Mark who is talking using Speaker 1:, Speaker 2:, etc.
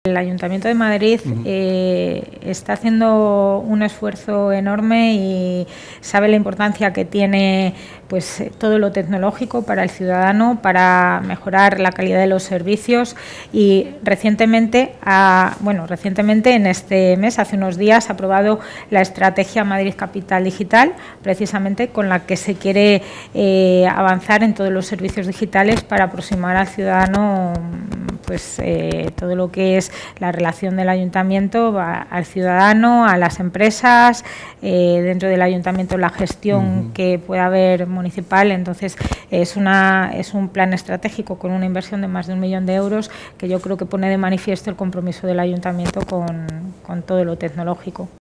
Speaker 1: El Ayuntamiento de Madrid está haciendo un esfuerzo enorme y sabe la importancia que tiene pues todo lo tecnológico para el ciudadano, para mejorar la calidad de los servicios, y recientemente en este mes, hace unos días, ha aprobado la estrategia Madrid Capital Digital, precisamente con la que se quiere avanzar en todos los servicios digitales para aproximar al ciudadano pues todo lo que es la relación del ayuntamiento al ciudadano, a las empresas, dentro del ayuntamiento la gestión que pueda haber municipal. Entonces es un plan estratégico con una inversión de más de 1 millón de euros que yo creo que pone de manifiesto el compromiso del ayuntamiento con todo lo tecnológico.